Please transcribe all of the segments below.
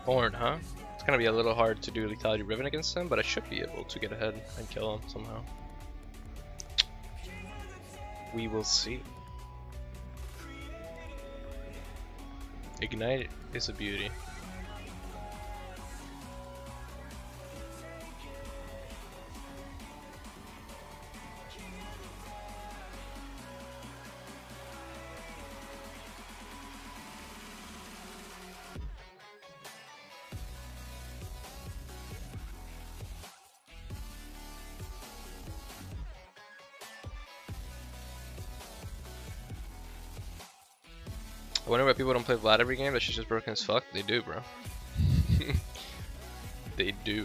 Horn, huh? It's gonna be a little hard to do Lethality Riven against him, but I should be able to get ahead and kill him somehow. We will see. Ignite is a beauty. I wonder why people don't play Vlad every game. That shit's just broken as fuck. They do, bro. They do.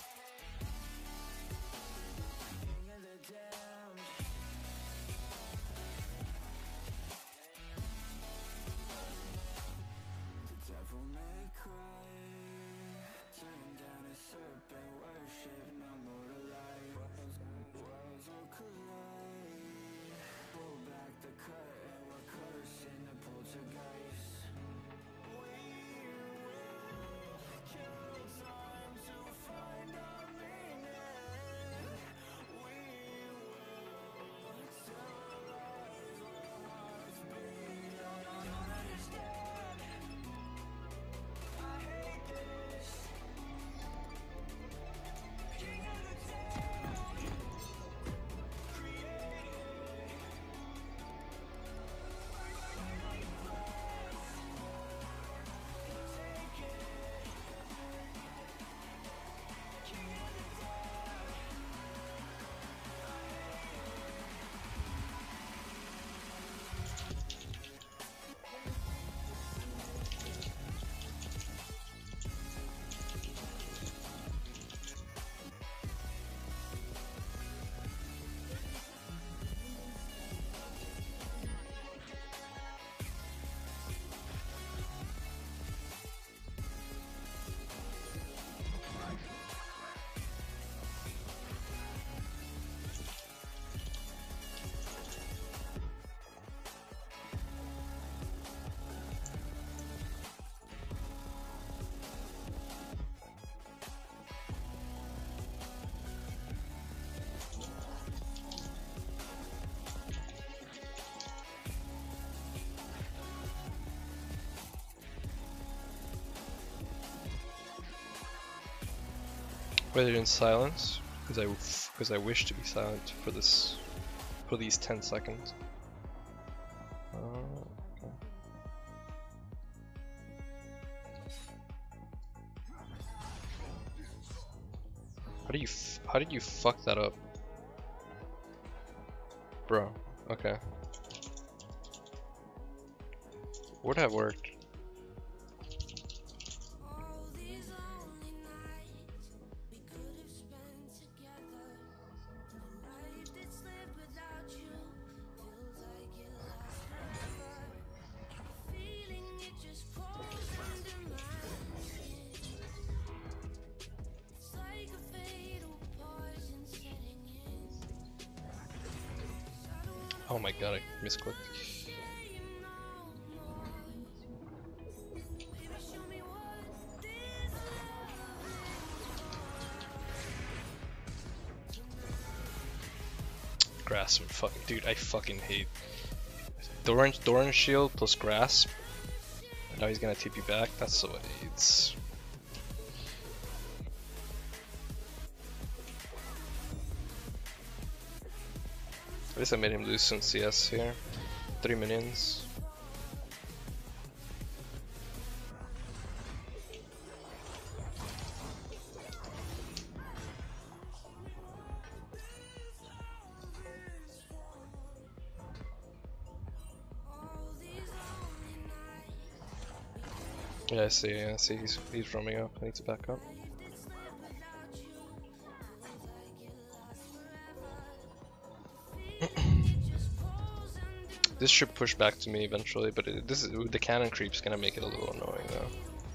Whether in silence, because I wish to be silent for these 10 seconds. Okay. How did you fuck that up, bro? Okay, would have worked. Oh my god, I misclicked. Grasp, fucking dude, I fucking hate Doran shield plus grasp. Now he's gonna TP back. That's so AIDS. At least I made him lose some CS here. 3 minions. Yeah, I see he's roaming up. I need to back up. This should push back to me eventually, but the cannon creep's gonna make it a little annoying though.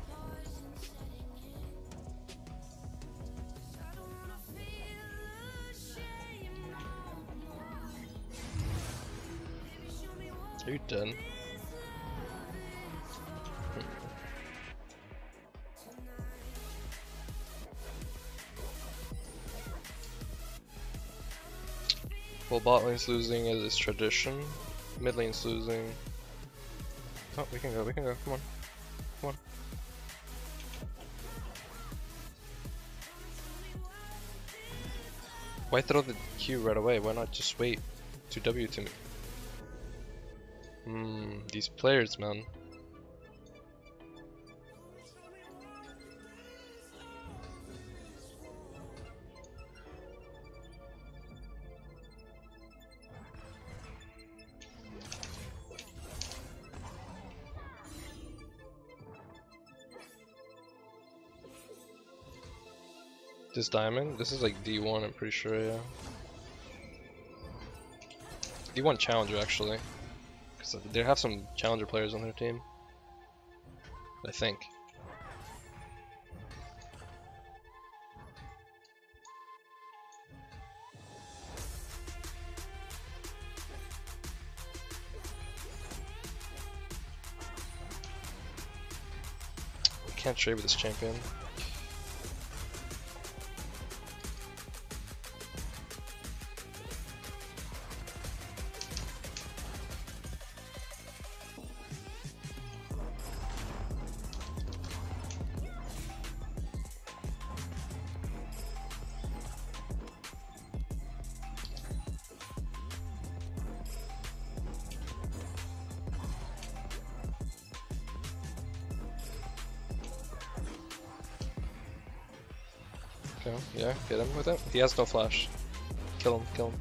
Are you done? Well, bot lane's losing as is tradition. Mid lane's losing. Oh, we can go, come on. Come on. Why throw the Q right away? Why not just wait to W to me? These players, man. This diamond? This is like D1, I'm pretty sure, yeah. D1 challenger, actually. Because they have some challenger players on their team. I think. I can't trade with this champion. Okay, yeah, hit him with it. He has no flash. Kill him, kill him.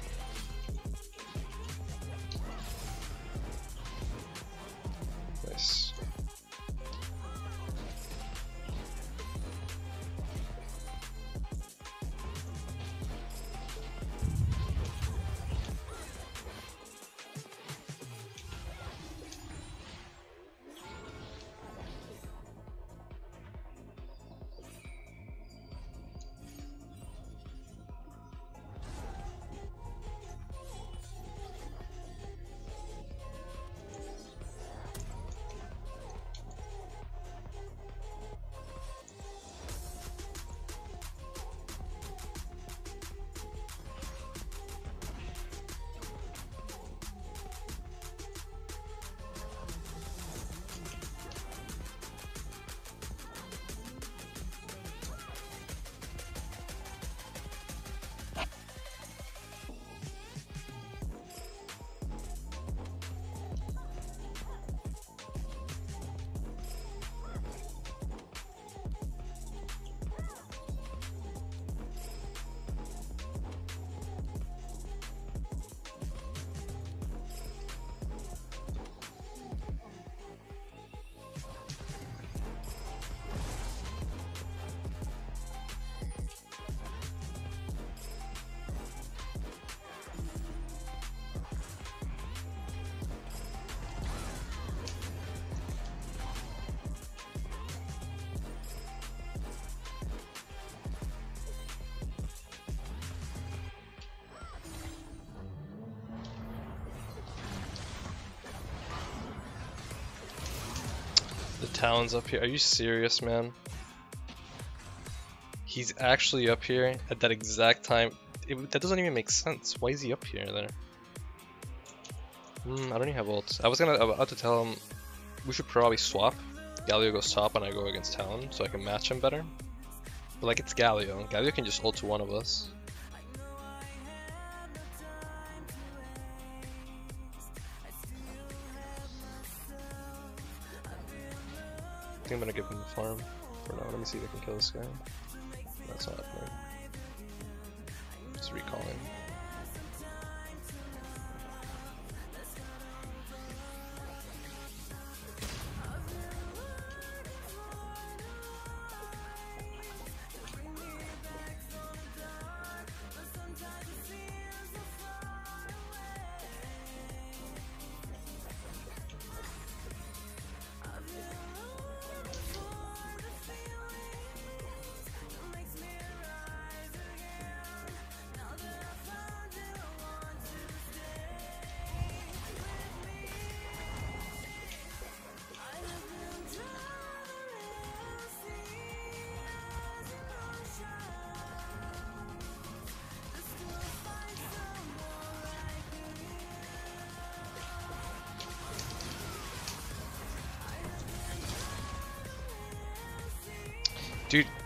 Nice. The Talon's up here. Are you serious, man? He's actually up here at that exact time. That doesn't even make sense. Why is he up here there? I don't even have ults. I was about to tell him we should probably swap. Galio goes top and I go against Talon so I can match him better. But like, it's Galio. Galio can just ult to one of us. I think I'm gonna give him the farm for now. Let me see if I can kill this guy. That's not happening. Just recalling.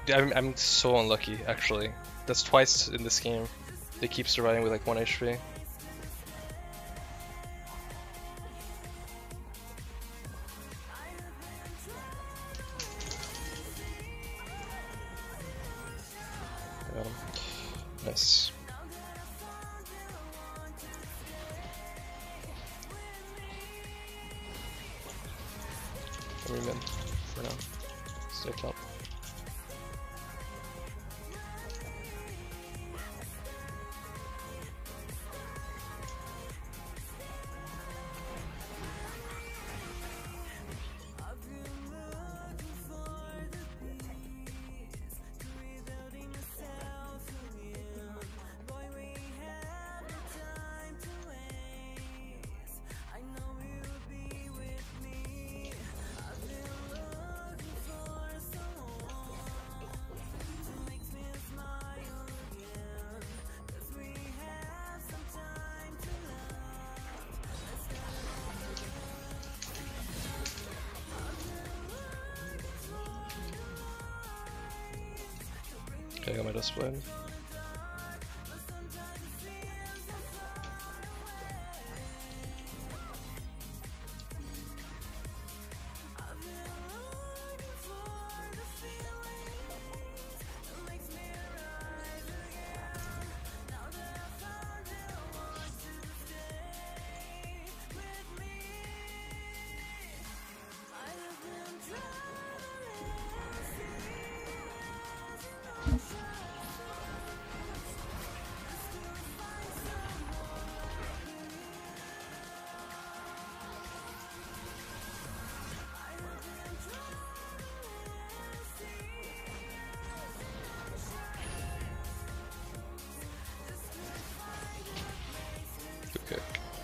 I'm so unlucky, actually. That's twice in this game. They keep surviving with like 1 HP. Got him. Nice. I'm in for now. Stay top. Okay, I got my dust blade. Okay.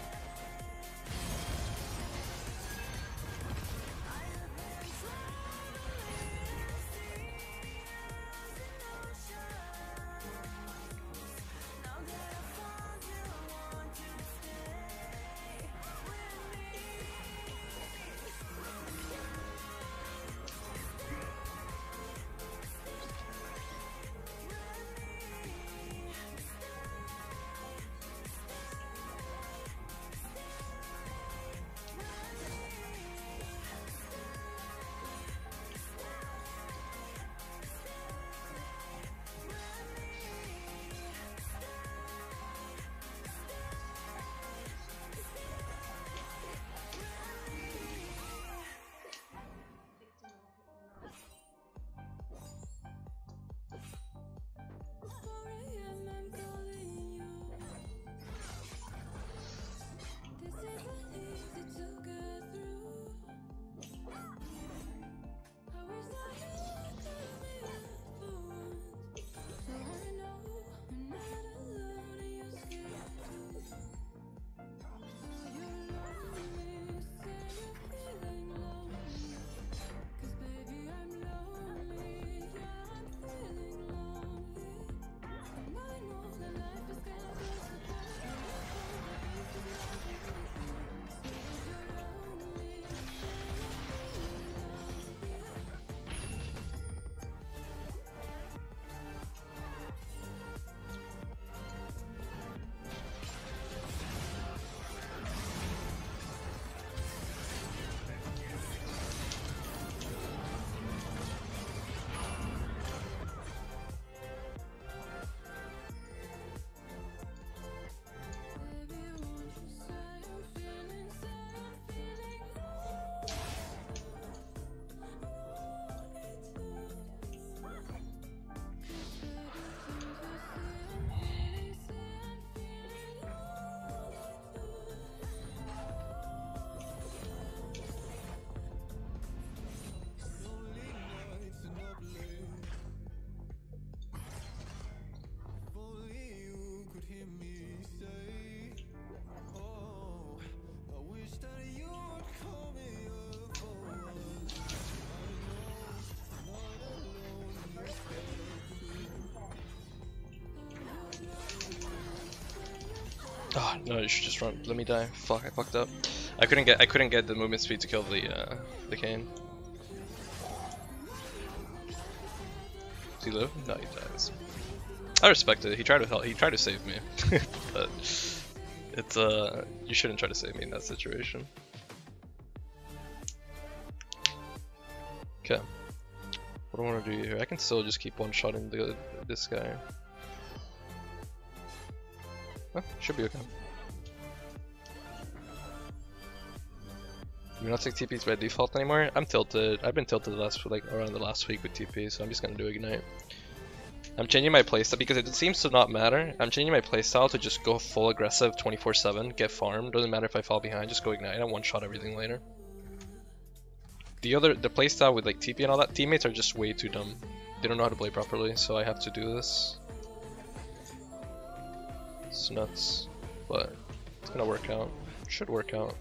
Oh no, you should just run. Let me die. Fuck, I fucked up. I couldn't get the movement speed to kill the Kayn. Does he live? No, he dies. I respect it. He tried to help. He tried to save me, but it's you shouldn't try to save me in that situation. Okay. What do I want to do here? I can still just keep one-shotting this guy. Oh, should be okay. Do we not take TPs by default anymore? I'm tilted. I've been tilted around the last week with TP, so I'm just gonna do Ignite. I'm changing my playstyle because it seems to not matter. I'm changing my playstyle to just go full aggressive 24/7, get farmed. Doesn't matter if I fall behind, just go Ignite. I one-shot everything later. The playstyle with like TP and all that, teammates are just way too dumb. They don't know how to play properly, so I have to do this. It's nuts, but it's gonna work out. Should work out.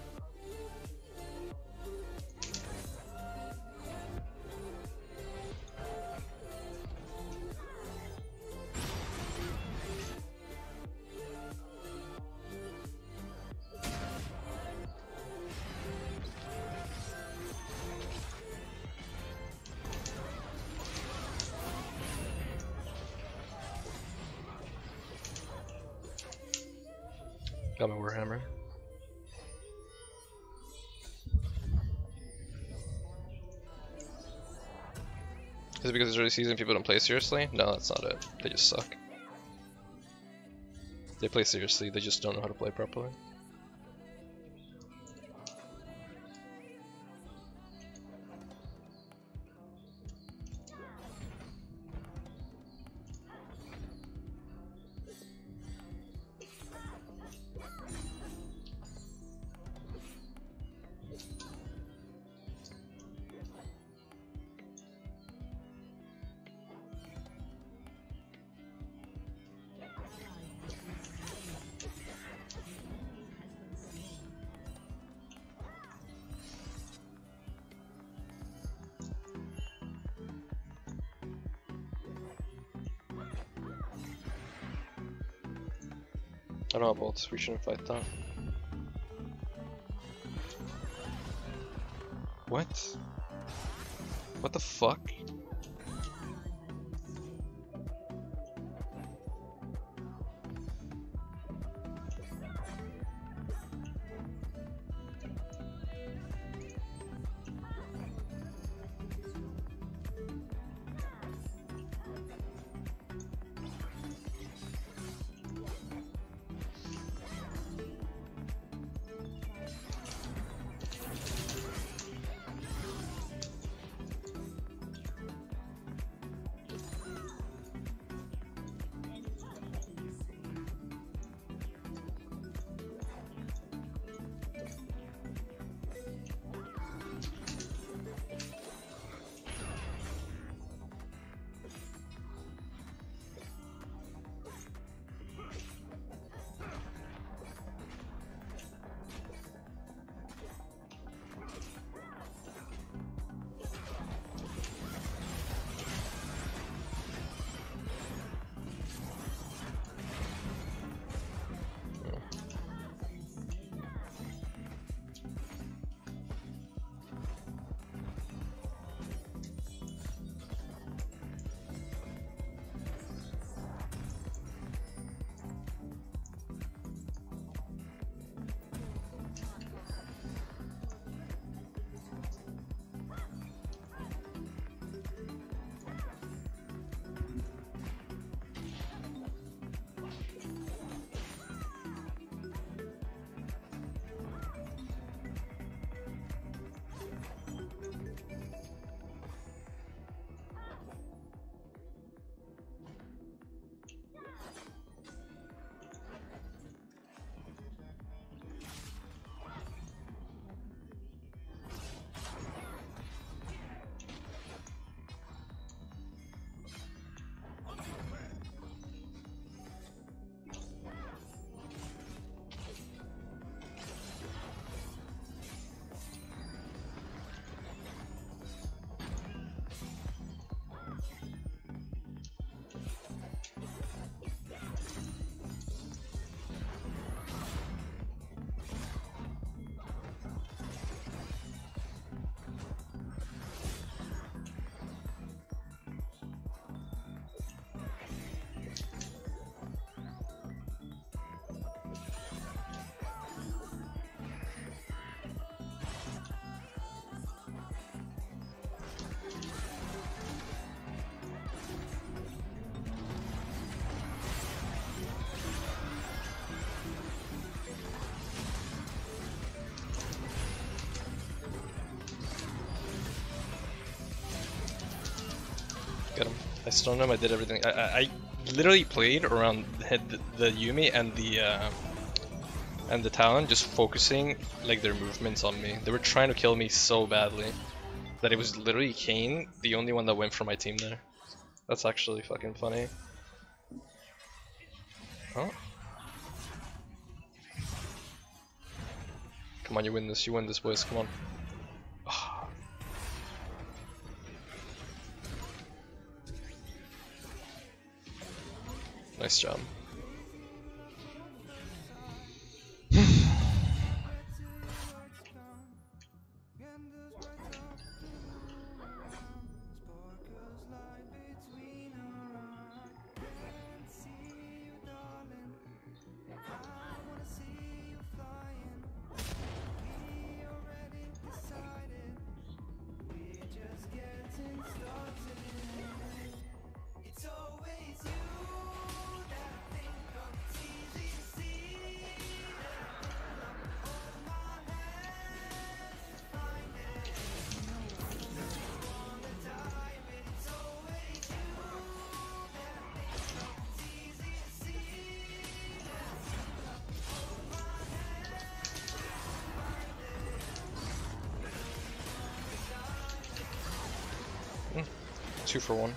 Got my Warhammer. Is it because it's early season people don't play seriously? No, that's not it. They just suck. They play seriously, they just don't know how to play properly. I don't have ults, we shouldn't fight that. What? What the fuck? stunned him. I did everything. I literally played around the Yuumi and the Talon, just focusing like their movements on me. They were trying to kill me so badly that it was literally Kayn, the only one that went for my team there. That's actually fucking funny. Oh. Come on, you win this, boys, come on. Oh. Nice job. Two for one.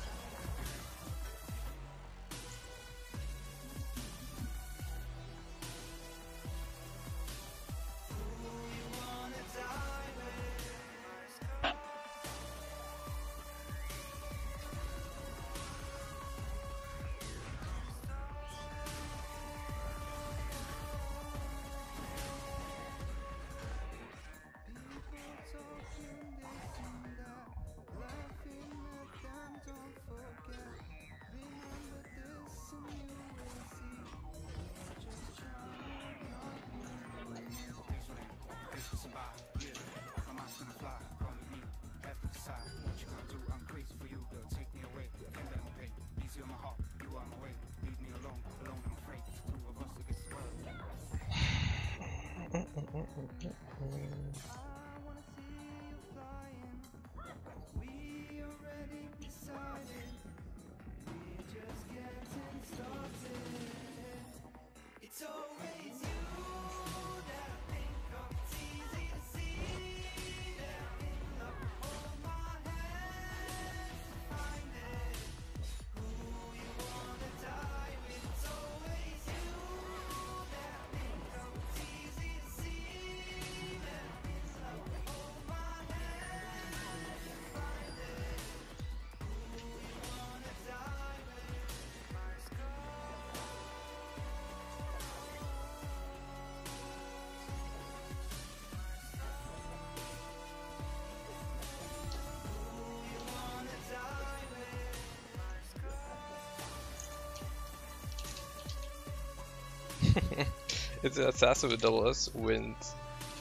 It's an assassin with double S wins.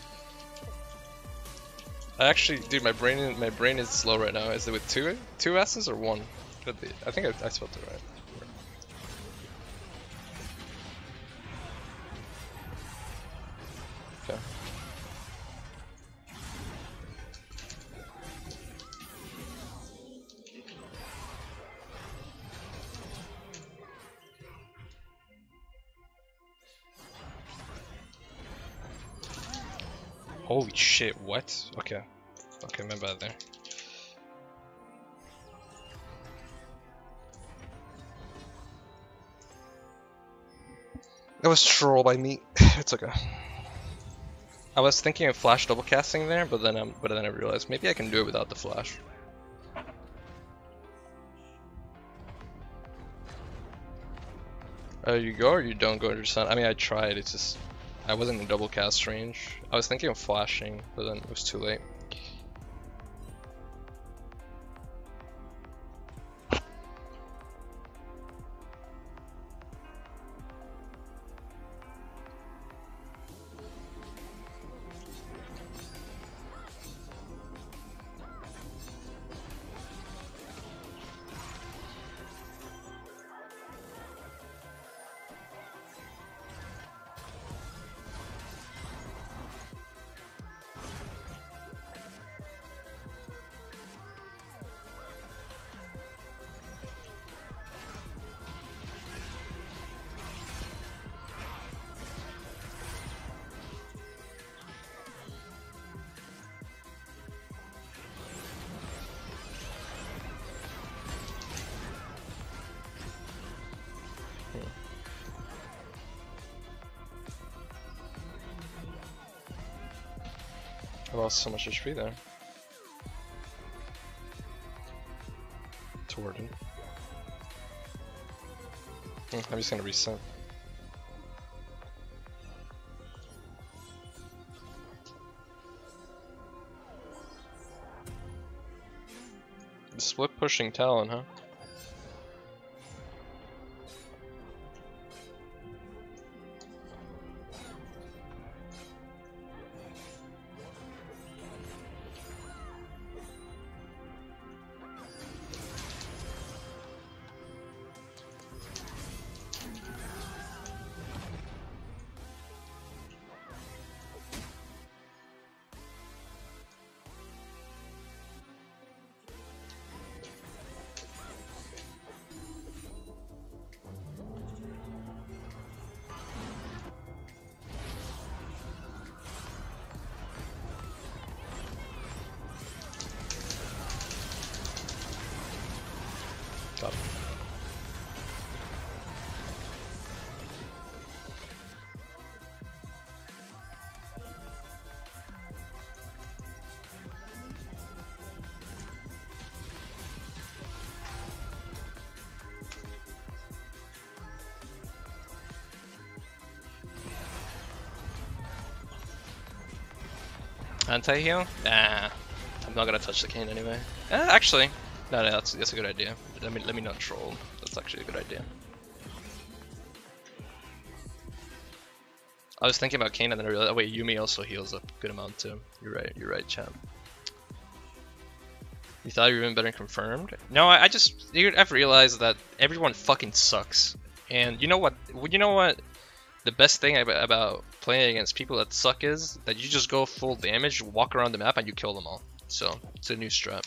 I actually, dude, my brain is slow right now. Is it with two S's or one? I think I spelled it right. Okay. Holy shit, what? Okay. Okay, my bad there. That was troll by me. It's okay. I was thinking of flash double casting there, but then I realized maybe I can do it without the flash. You go or you don't go into sun? I mean, I tried. It's just I wasn't in double cast range. I was thinking of flashing, but then it was too late. lost so much HP there. Toward him. I'm just gonna reset. Split pushing Talon, huh? Got him. Anti-heal? Nah, I'm not gonna touch the cane anyway. Actually, no, that's a good idea. Let me not troll. That's actually a good idea. I was thinking about Kayn and then I realized, oh wait, Yuumi also heals a good amount too. You're right, champ. You thought you were even better than confirmed? No, I've realized that everyone fucking sucks. And you know what? The best thing about playing against people that suck is that you just go full damage, walk around the map, and you kill them all. So it's a new strat.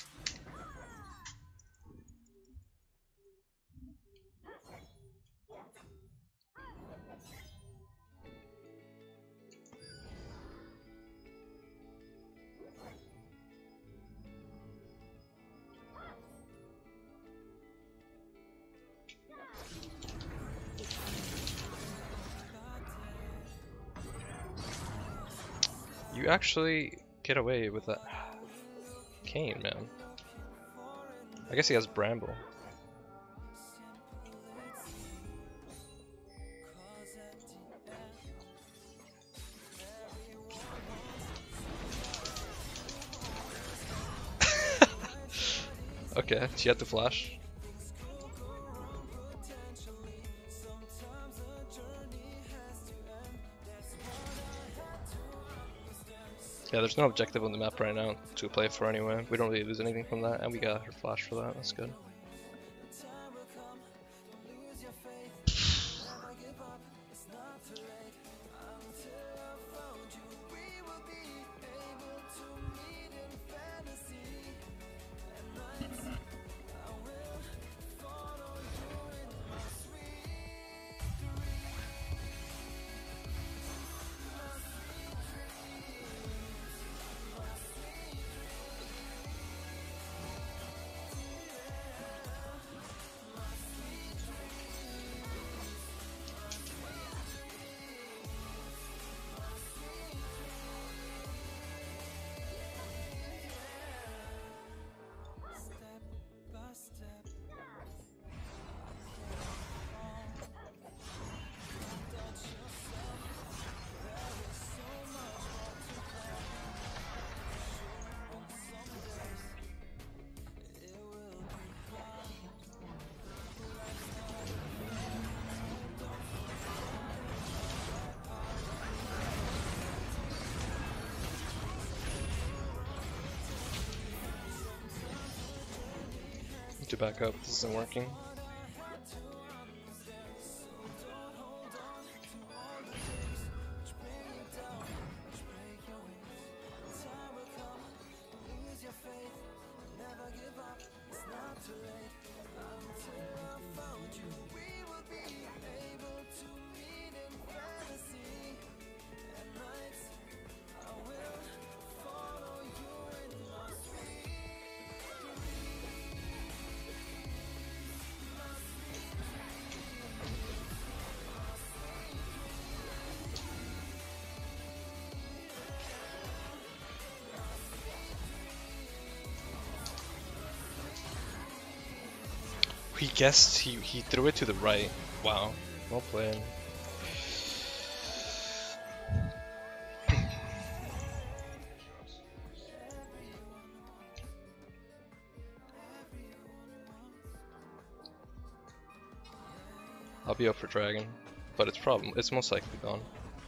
You actually get away with that. Kayn, man. I guess he has Bramble. Okay, she had to flash. Yeah, there's no objective on the map right now to play for anyway. We don't really lose anything from that, and we got her flash for that. That's good. To back up, this isn't working. He guessed, he threw it to the right. Wow, well played. I'll be up for dragon, but it's most likely gone.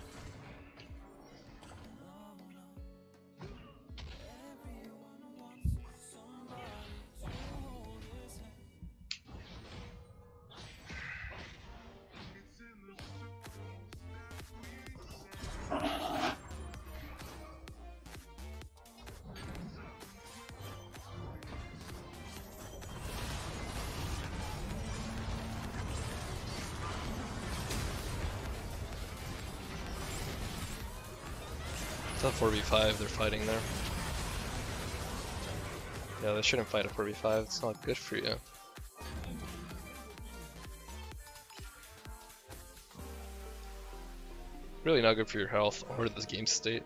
It's a 4v5 they're fighting there. Yeah, they shouldn't fight a 4v5, it's not good for you. Really not good for your health or this game state.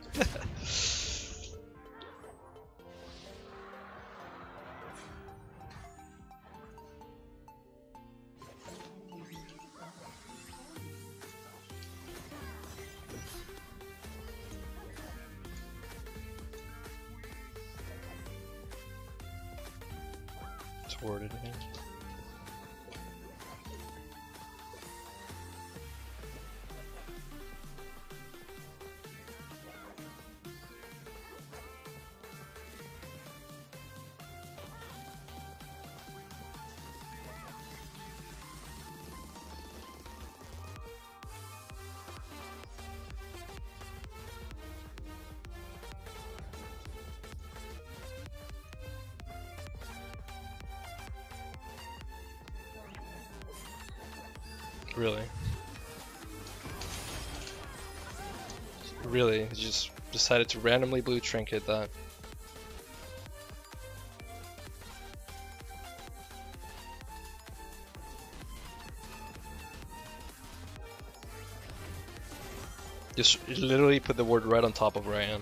Toward it again. Really? Really? You just decided to randomly blue trinket that. Just literally put the word right on top of where I am.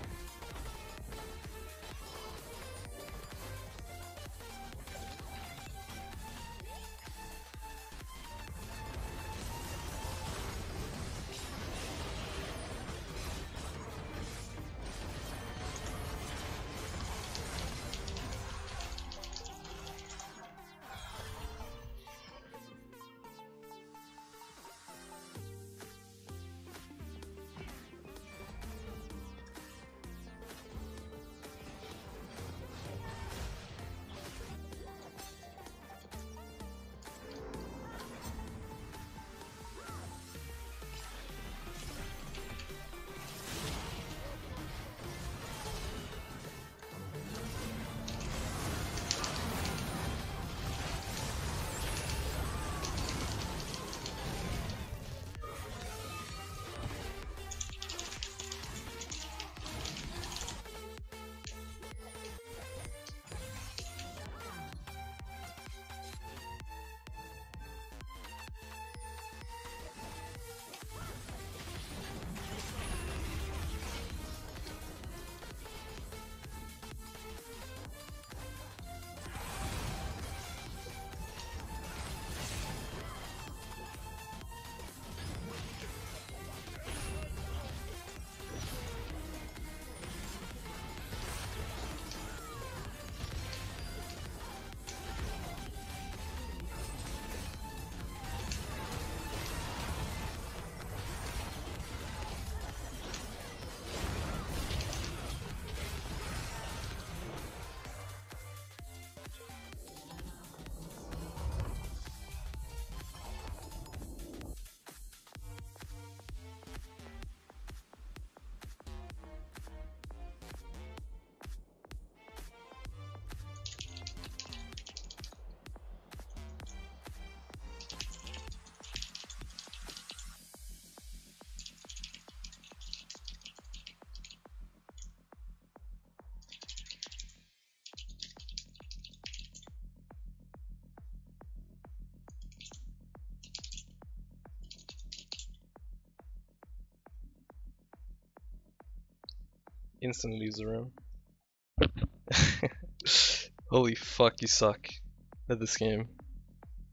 Instantly leaves the room. Holy fuck, you suck at this game.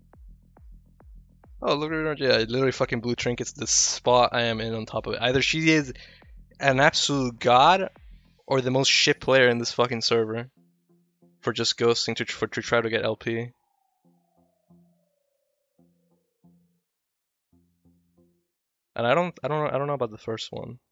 Oh, look at her. Yeah, I literally fucking blue trinkets the spot I am in on top of it. Either she is an absolute god or the most shit player in this fucking server for just ghosting to try to get LP. And I don't know about the first one.